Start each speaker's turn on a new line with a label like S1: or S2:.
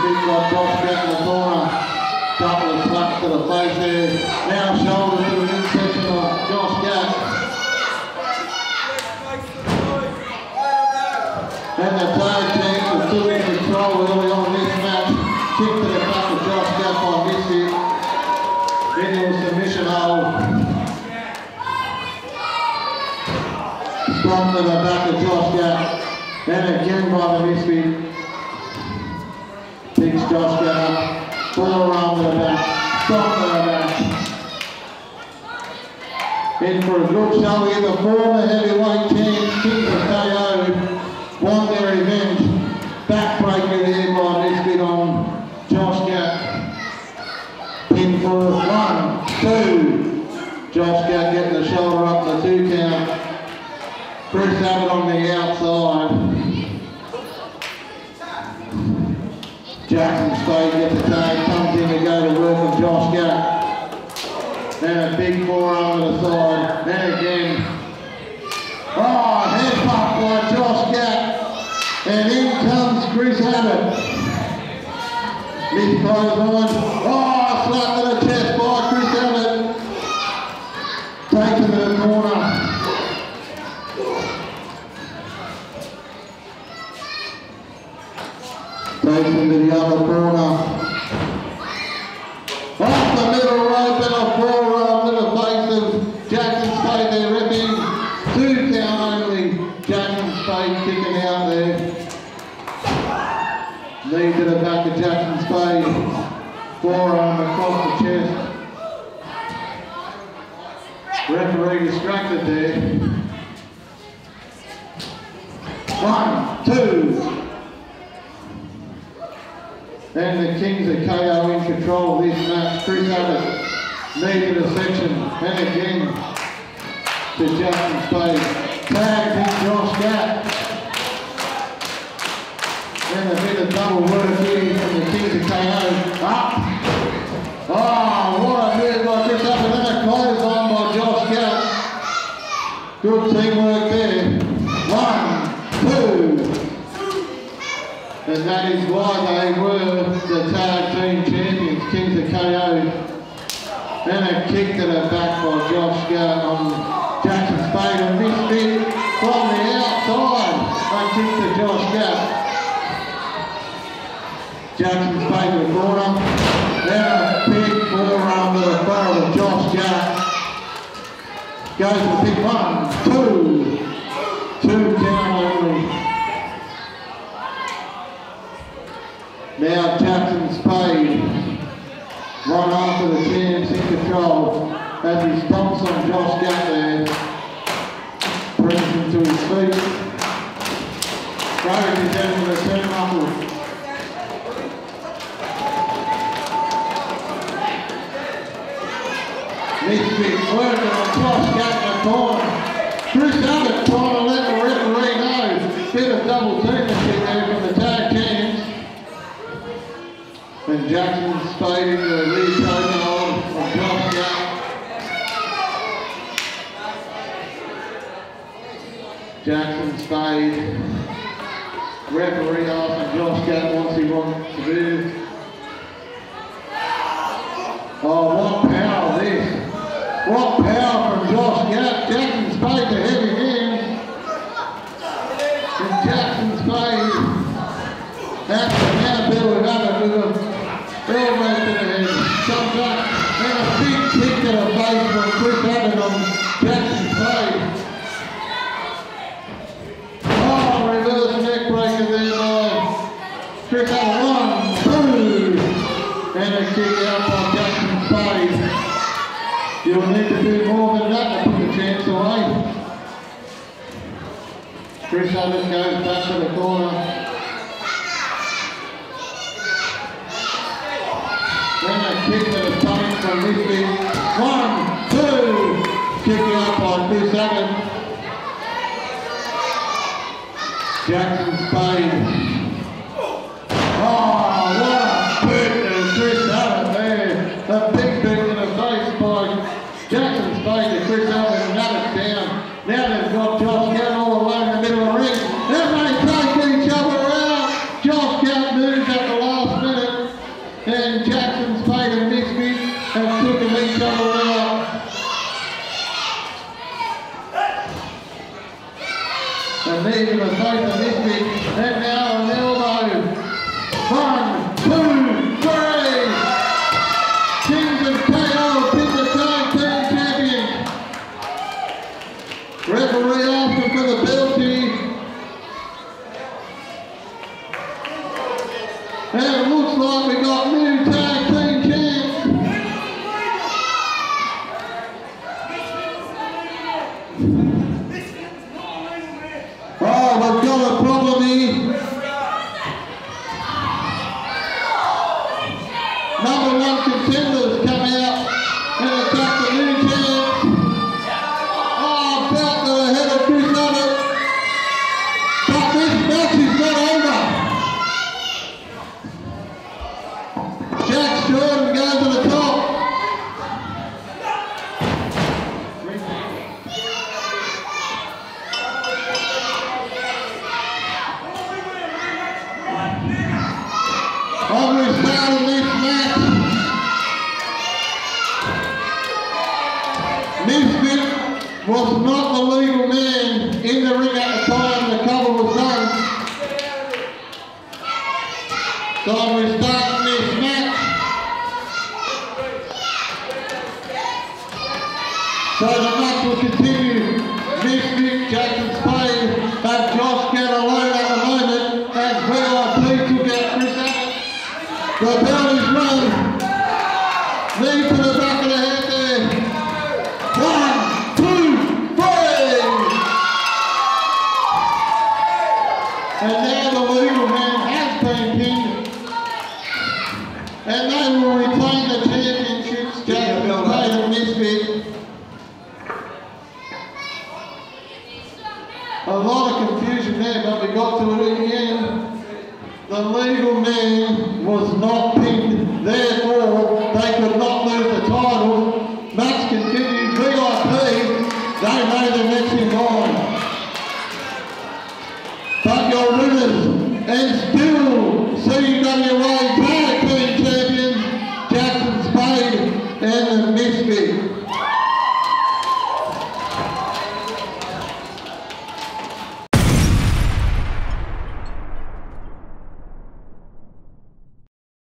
S1: Misfit got Josh Gatt in the corner. Couple of slaps to the face there. Now shoulder to the midsection of Josh Gatt. And the tag team was still in control early on in this match. Kick to the back of Josh Gatt by Misfit. Into a submission hold. Strong to the back of Josh Gatt. Then again by the Misfit. Picks Josh Gatt up. Forearm to the back. Strong to the back. In for a good show here, the former heavyweight champs, Kings of KO, won their revenge. Backbreaker there by Misfit on Josh Gatt. Pin for 1, 2. Josh Gatt getting the shoulder up, the 2 count. Chris Abbott on the outside. Jackson Spade gets the tag, comes in to go to work on Josh Gatt. Then a big forearm to the side. Then again. Oh, head pop by Josh Gatt. And in comes Chris Abbott. Mid close on. Oh, slap to the chest by Chris Abbott. Takes him to the corner. Takes him to the other corner. Off the middle rope and a forearm to the face of Jackson Spade there, ripping. 2 count only. Jackson Spade kicking out there. Knee to the back of Jackson Spade. Forearm across the chest. Referee distracted there. 1, 2. And the Kings of KO in control of this match. Chris Abbott, knee to the section, and again to Jackson Spade. Tag to Josh Gatt. And a bit of double work here from the Kings of KO. Up. Oh, what a move by Chris Abbott. Then a clothesline by Josh Gatt. Good teamwork there. 1, 2. And that is why they were the tag team champions, Kings of KO. And a kick to the back by Josh Gatt on Jackson Spade, and Misfit from the outside. A kick to Josh Gatt. Jackson Spade to the corner. Then a big forearm to the barrel of Josh Gatt. Goes for big 1, 2. 2 down only. Now Jackson Spade, right after the champs in control, as he stomps on Josh Gatt there, brings him to his feet. Throws his head into the turnbuckle. Misfit working on Josh Gatt in the corner. Chris Abbott trying to let the referee know. Bit of double teammanship there from the tag teams. And Jackson Spade into the rear choking hold of Josh Gatt. Jackson Spade. Referee asking Josh Gatt what he wants to do. Oh, what power this. What power from Josh Gatt. Jackson Spade to heavy hands. And Jackson Spade has to now build it up with a elbow to the head. Comes up and a big kick to the face from Chris Abbott on Jackson Spade. Oh, reverse neck breaker there by Chris Abbott. 1, 2. And a kick out by Jackson Spade. You'll need to do more than that to put the chance away. Chris Abbott goes back to the corner. Then a kick to the stomach from Misfit. 1, 2. Kick out by Chris Abbott. Jackson Spade. Oh, what a boot to Chris Abbott there. A big boot to the face by Jackson Spade to Chris Abbott, and Abbott's down. Now they've got Josh Gatt all the way in the middle of the ring. Then they take each other out. Josh Gatt moves at the last minute. A knee to the face of Misfit, and now an elbow. 1, 2, 3. Kings of KO pick the Tag Team Champions. Referee asking for the penalty. And it looks like we got new Tag Team champs. Oh, we've got a problem here. Number 1 contenders come out and attack the new champs. Oh, belt to the head of Chris Abbott. But this match is not over. Jack Jordan goes to the top. On the start of this match, Misfit was not the legal man in the ring at the time the cover was done. So we're starting this match. So the match will continue. Misfit, Jackson Spade, and Josh Gatt alone at the moment as VIP took out Chris Abbott. The bell is run. Knee to the back of the head there. 1, 2, 3. And now the legal man has been pinned. And they will retain the championships, Jackson Spade and Misfit. A lot of confusion there, but we got to it in the end. The legal man was not pinned, therefore they could not lose the title. Match continued. VIP, they made the next in line. But your winners and still